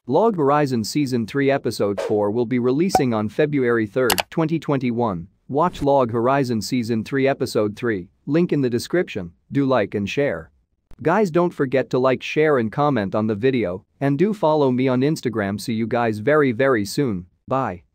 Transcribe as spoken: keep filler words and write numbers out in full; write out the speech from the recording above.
Log Horizon Season three Episode four will be releasing on February third, twenty twenty-one. Watch Log Horizon Season three Episode three, link in the description. Do like and share. Guys, don't forget to like, share and comment on the video, and do follow me on Instagram. See you guys very very soon. Bye.